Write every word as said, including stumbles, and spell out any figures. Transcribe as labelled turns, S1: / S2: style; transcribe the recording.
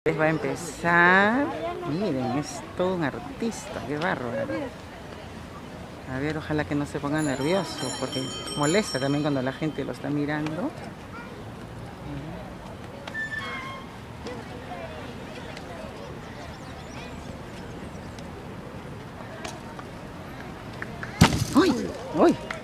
S1: Va a empezar. Miren, es todo un artista, qué bárbaro. A ver, ojalá que no se ponga nervioso, porque molesta también cuando la gente lo está mirando. ¡Uy! ¡Uy!